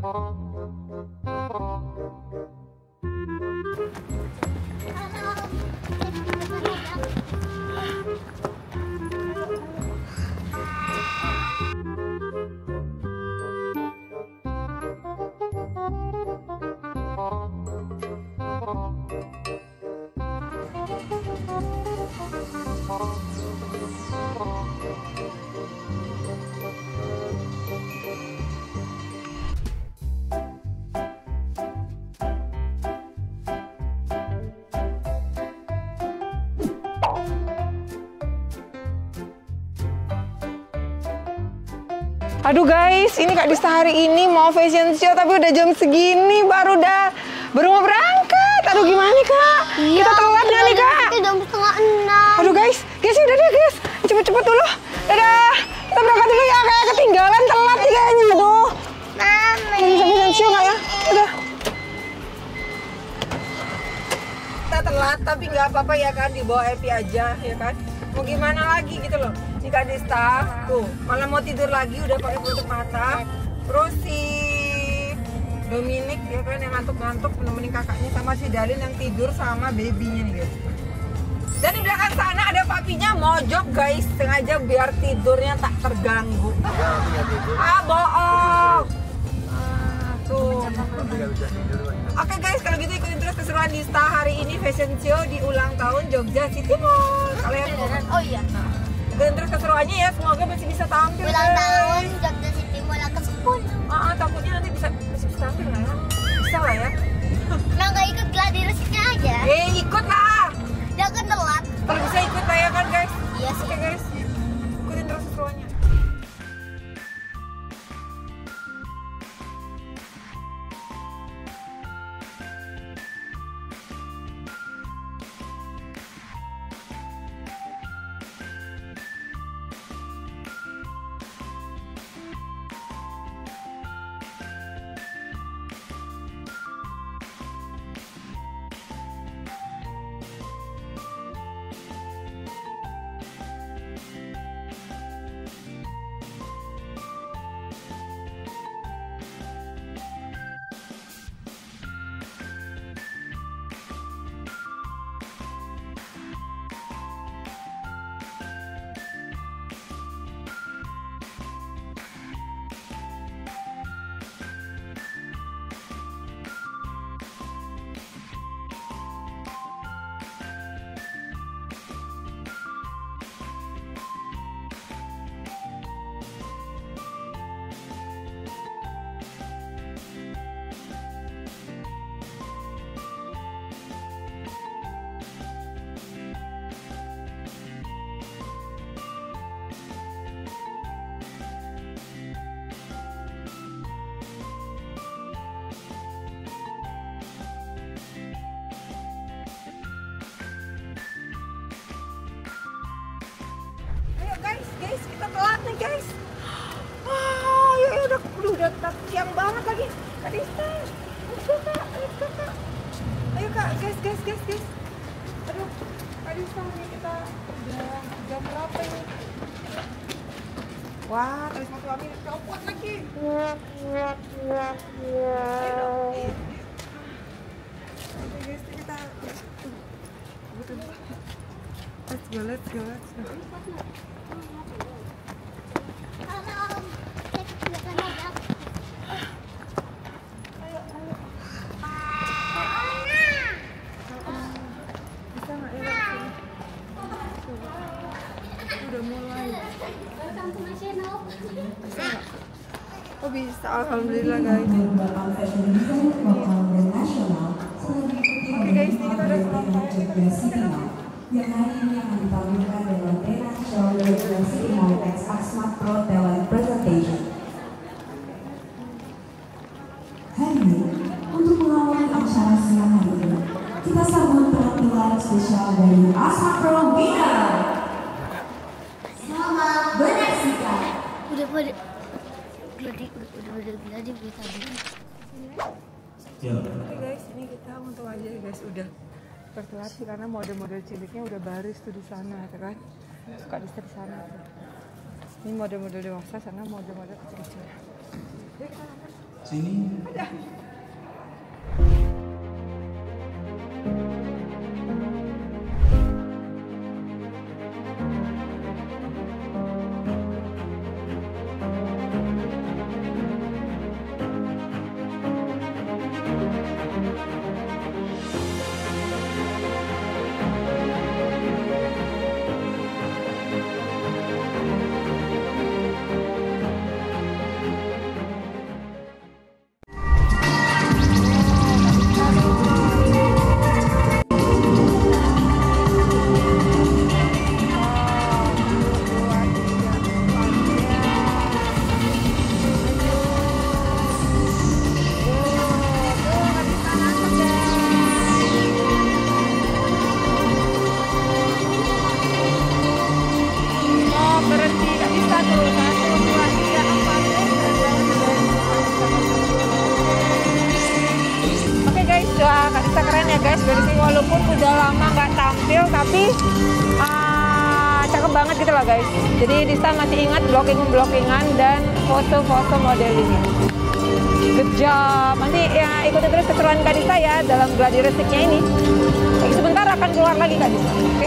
Aduh guys, ini Kak Dista hari ini mau fashion show tapi udah jam segini baru mau berangkat. Aduh gimana Kak? Iya, kita telat nggak nih Kak? Kita jam 5:30. Aduh guys udah deh guys, cepet-cepet dulu. Dadah, kita berangkat dulu ya kayak ketinggalan telat nih kayaknya. Aduh. Mami. Bisa fashion show nggak ya? Udah. Kita telat tapi nggak apa-apa ya kan, dibawa Epi aja ya kan. Mau gimana lagi gitu loh. Si Kak Dista tuh malah mau tidur lagi udah pakai tutup mata. Terus si Dominic ya kan yang ngantuk-ngantuk nemenin kakaknya, sama si Dalin yang tidur sama babynya nih guys. Dan di belakang sana ada papinya mojok guys, sengaja biar tidurnya tak terganggu. Ah bohong. Tuh. Oke guys, kalau gitu ikutin terus keseruan Dista hari ini fashion show di ulang tahun Jogja City Mall. Kalian Oh iya. ikutin terus keseruannya ya, semoga masih bisa tampil. Ulang tahun Jogja City Mall ke-10. Takutnya nanti masih bisa tampil nggak ya? Bisa lah ya. Nah nggak ikut gladi resitnya aja. Ikut lah. Dia kan telat. Kalau bisa ikut lah ya kan guys. Iya sih. Oke guys, ikutin terus keseruannya. Guys, kita telat nih guys. Ya udah siang banget lagi. Kak Dista, let's go Kak. Ayo Kak, guys. Aduh, Kak Dista ini kita udah jam berapa ini? Wah, terus mau kami copot lagi. Oke guys, kita let's go. Udah mulai. Oh bisa, alhamdulillah guys. Oke guys, ini kita udah selesai. Yang hari ini akan ditampilkan dalam Tenan Show Jogja City Mall X Asmat Pro Talent Presentation. Hari ini, untuk mengawali acara siang hari ini, kita sambut penampilan spesial dari Asmat Pro Winner. Selamat menyaksikan. Udah pada gladi kita tadi. Oke guys, ini kita untung aja guys udah tertelat sih karena model-model ciliknya udah baris tuh di sana ya kan. Suka di sana tuh. Ini model-model dewasa, sana model-model kecil-kecil. Jadi kita sini. Keren ya guys, dari sini walaupun udah lama nggak tampil tapi cakep banget gitu lah guys. Jadi Dista masih ingat blockingan dan foto-foto modelingnya. Good job. Nanti ya ikuti terus keseruan Kak Dista ya dalam gladi restiknya ini. Lagi sebentar akan keluar lagi Kak Dista. Oke.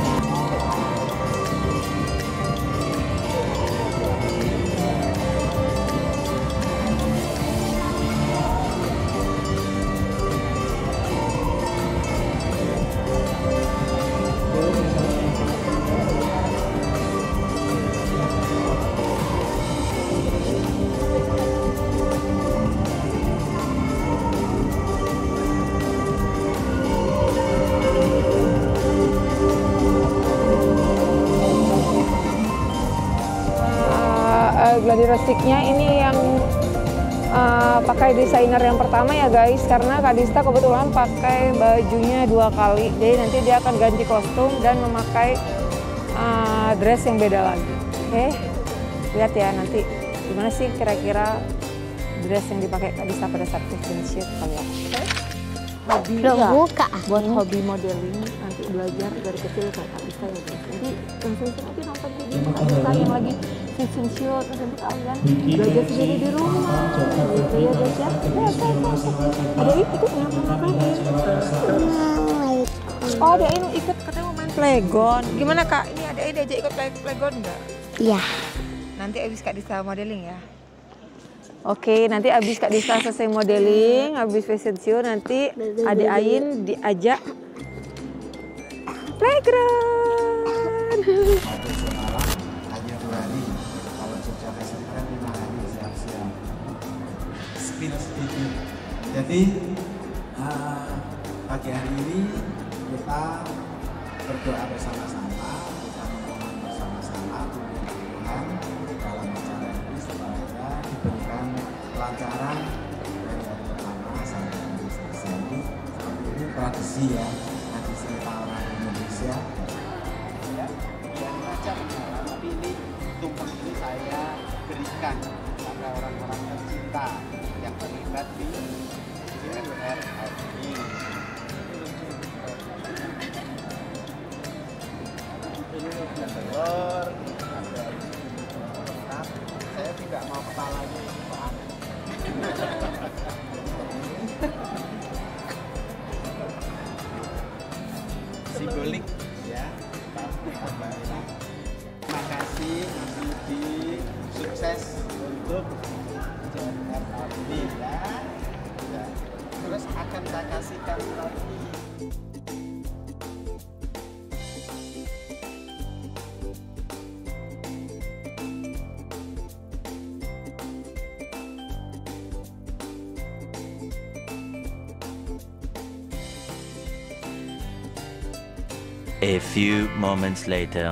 Gladi restiknya ini yang pakai desainer yang pertama ya guys, karena Kak Dista kebetulan pakai bajunya 2 kali, jadi nanti dia akan ganti kostum dan memakai dress yang beda lagi. Oke, lihat ya nanti gimana sih kira-kira dress yang dipakai Kak Dista pada saat fashion shoot kalian. Hobi ya, buat hobi modeling nanti belajar dari kecil kayak Kak Dista ya guys. Nanti nanti nonton video Kak Dista yang lagi fashion shoot, nanti kalian belajar sendiri di rumah gitu ya guys ya. Ada ikut ngapain? Oh ada ini ikut katanya mau main playground. Gimana Kak? Ini ada diajak ikut playground nggak? Iya. Nanti abis Kak Dista modeling ya. Oke, nanti abis Kak Dista selesai modeling, abis fashion show nanti Adik Ain diajak playground. Hanya 2 hari, kalau Jogja Fashion kan 5 hari siap-siap. Spill sedikit. Jadi pagi hari ini kita berdoa bersama-sama, kita memohon bersama-sama Tuhan dalam acara ini supaya diberikan kelancaran dari hari pertama sampai hari selesai. Ini tradisi ya, tradisi orang Indonesia. Ya, biar macam tapi ini tumpeng ini saya berikan kepada orang-orang tercinta yang terlibat di RR ini. Ini ada telur, ada saya tidak mau kepalanya Pak. Simbolik ya. Terima kasih Mas Yudi, sukses untuk JNR ini ya. Terus akan saya kasihkan lagi. A few moments later.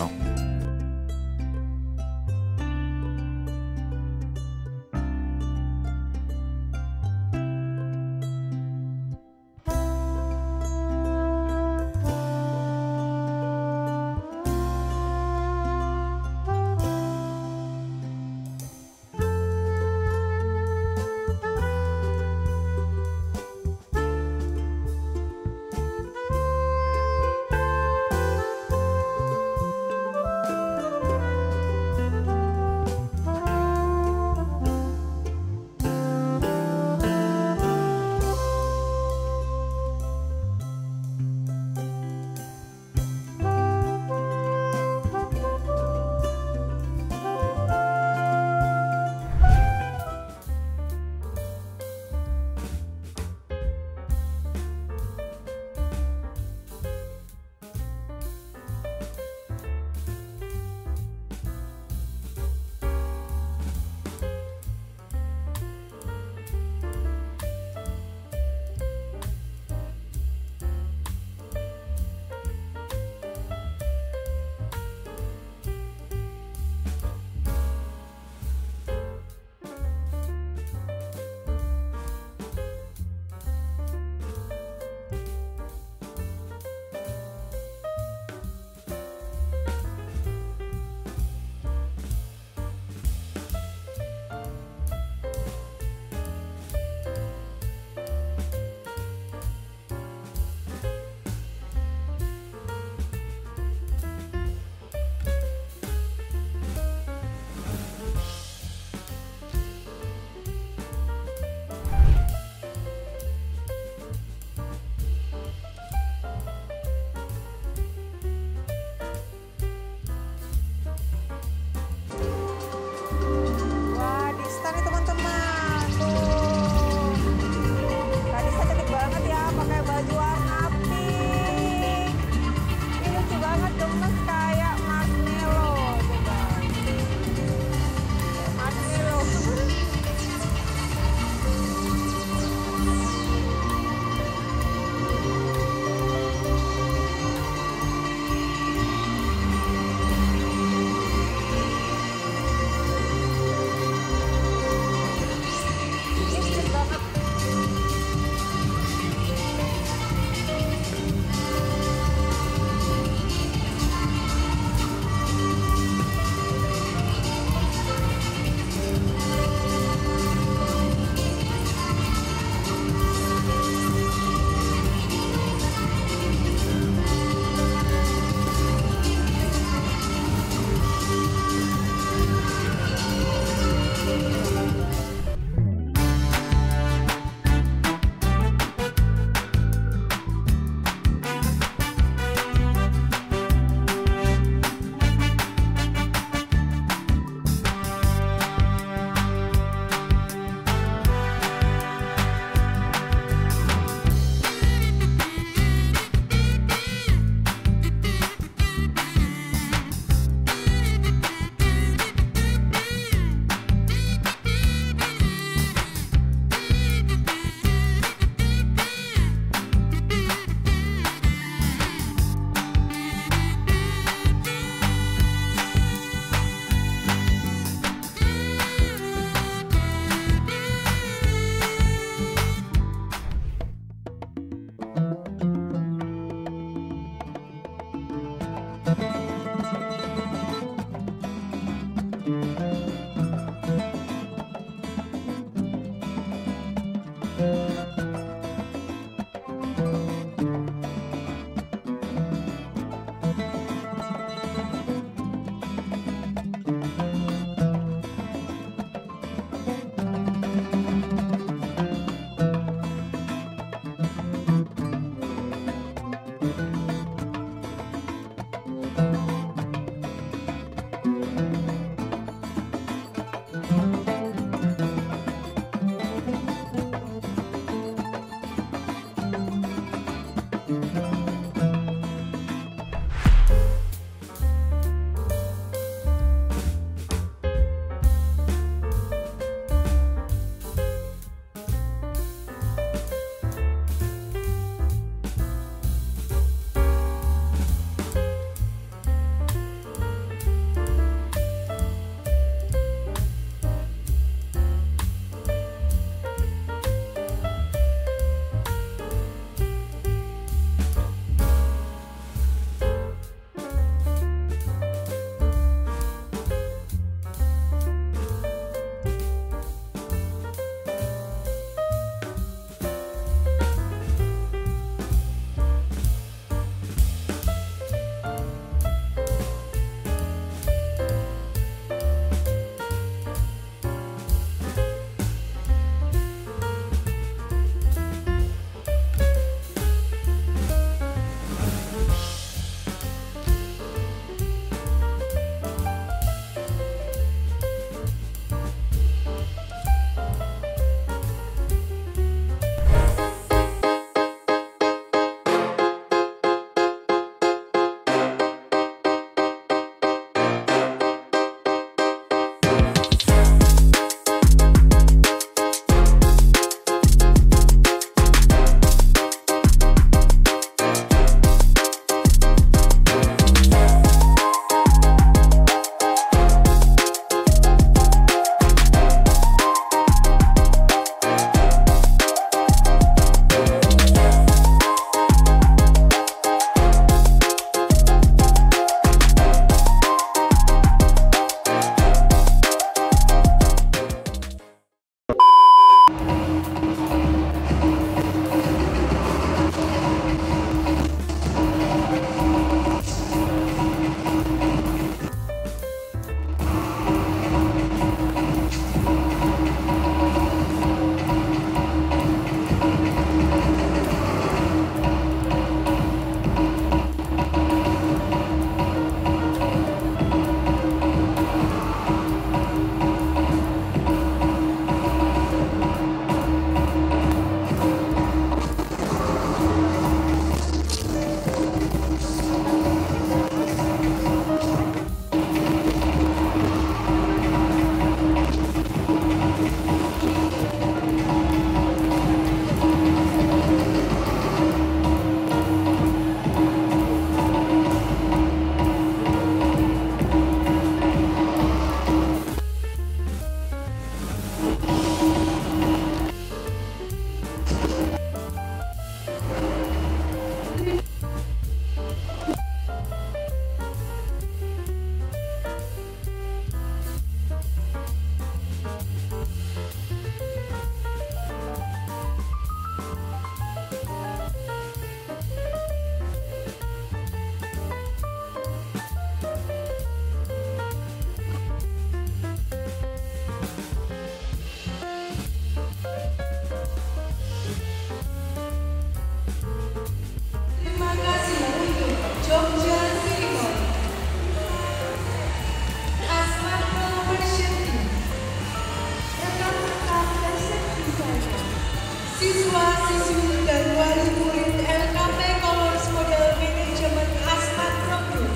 Siswa-siswi dan wali murid LKP Colors Model Manajemen Asmat Pro Group.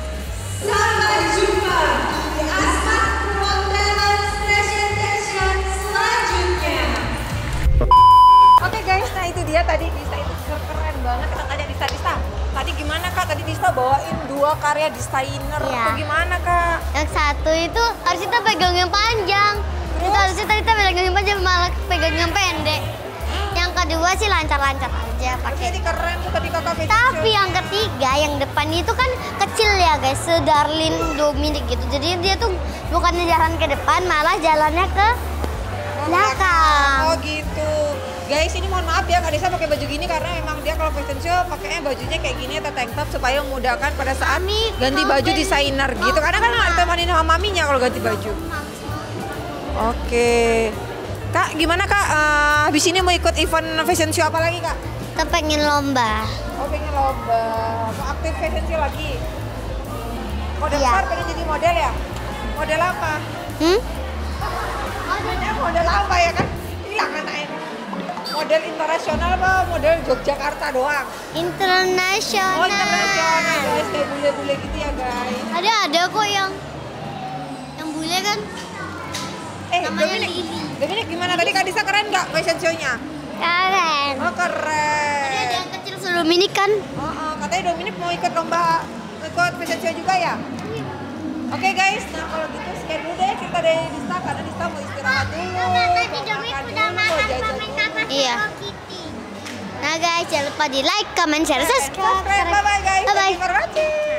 Sampai jumpa di Asmat Pro Talent Presentation selanjutnya. Oke guys, nah itu dia tadi Dista itu keren banget. Kita tanya Dista. Tadi gimana Kak? Tadi Dista bawain 2 karya desainer. Iya. Itu gimana Kak? Yang satu itu harus kita pegang yang panjang. Itu harusnya tadi kita pegang yang panjang, malah pegang yang pendek. Yang kedua sih lancar-lancar aja pakai. Ini keren tuh tadi Kakak bikin. Tapi yang ketiga, yang depan itu kan kecil ya guys, sedarlin Dominic gitu. Jadi dia tuh bukannya jalan ke depan, malah jalannya ke belakang. Oh gitu. Guys, ini mohon maaf ya Kak Desa pakai baju gini karena memang dia kalau fashion show pakainya bajunya kayak gini atau tank top supaya memudahkan pada saat ganti baju desainer gitu. Karena kan ditemanin sama maminya kalau ganti baju. Oke. Kak, gimana Kak? Habis ini mau ikut event fashion show apa lagi Kak? Kita pengen lomba. Oh, pengen lomba. Mau aktif fashion show lagi? Kalau udah Iya. besar pengen jadi model ya? Model apa? Model apa ya kan? Ini yang anaknya. Model internasional apa model Yogyakarta doang? Internasional. Oh, internasional guys, kayak bule-bule gitu ya guys. Ada kok yang bule kan. Namanya Lili. Dominic gimana tadi Kak Disa keren nggak fashion show-nya? Keren. Oh keren. Ada yang kecil sebelum ini kan. Katanya Dominic mau ikut lomba, ikut fashion show juga ya? Oke guys, nah kalau gitu sekian dulu deh cerita dari Dista karena Dista mau istirahat dulu. Mau jajan dulu. Iya. Nah guys, jangan lupa di like, comment, share, subscribe. Bye bye guys. Bye-bye. Thank you for watching.